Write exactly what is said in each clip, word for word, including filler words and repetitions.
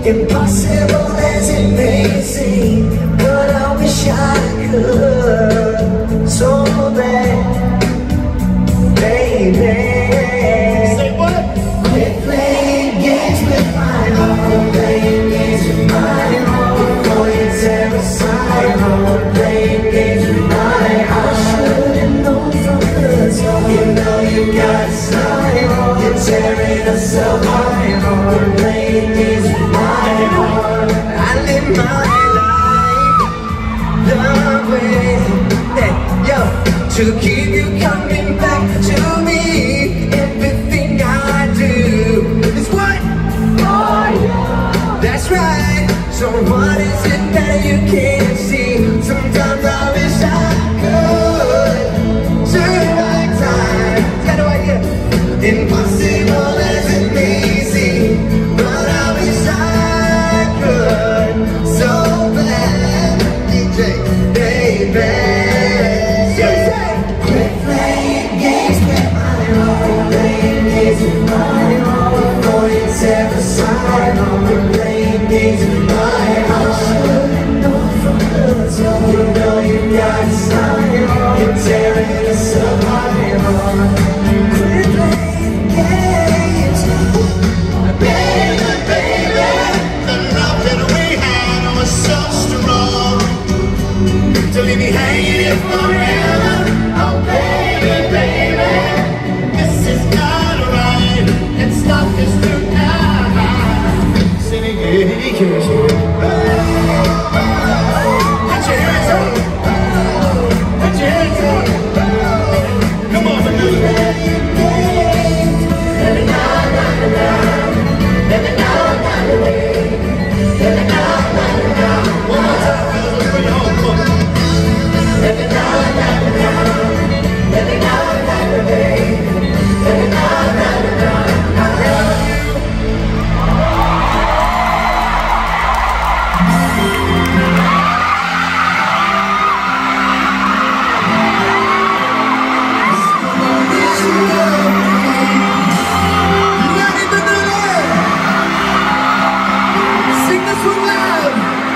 Impossible as it may seem, but I wish I could so bad, baby. Say what? Quit playing games with my heart, playing games with my heart. Before you tear aside, heart, playing games with my heart. I should've known from the start. You know you got side heart, you're tearing us apart. Heart, playing games with my heart. I live my life the way, hey, yo, to keep you coming back to me. Everything I do is what? Oh, yeah. That's right. So what is it that you can't see? Sometimes I wish I could turn back time. How do I get? Impossible as it may seem, but I wish I could so bad, D J, baby. Quit playing games with my heart, playing games with my heart. Before you tear aside, I'm playing games with my heart. I should've known from the start. You know you got side heart, you're tearing us apart. Quit playing games, baby, baby. The love that we had was so strong, to leave me hanging here forever. Oh baby, baby, this is not right. Let's stop this tonight. Singing, hey, hey, put your hands up. Put your hands up. Come on, Vanilla. Let me know, let me know. Let me know, let me know. Let me know, let me know. One more time, girls, let's bring it home. Come on. Let me know, let me know. Let me know, let me know. Let me know, let me know. I love you. You ready to do that? Sing this one loud.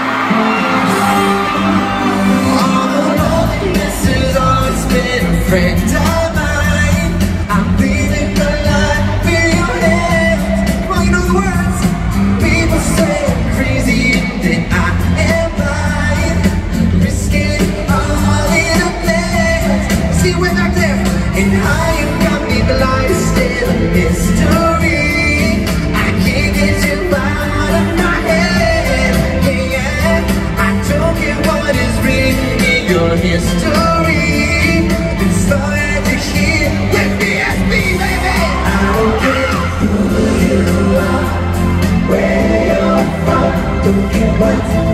All the loneliness has always been a friend of mine. I'm living the life with your hands. Well, you know the words. People say I'm crazy and that I am blind, risking all in a plans. See, we're back there. And how you got me blind is still a mystery. I can't get you out of my head. Yeah, yeah. I don't care what is written in your history. It's starting to hear with me as me, baby. I don't care who you are, where you're from, don't care what